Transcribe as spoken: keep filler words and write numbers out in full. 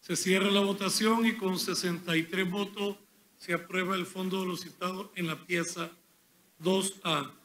Se cierra la votación y con sesenta y tres votos se aprueba el fondo de los citados en la pieza dos A.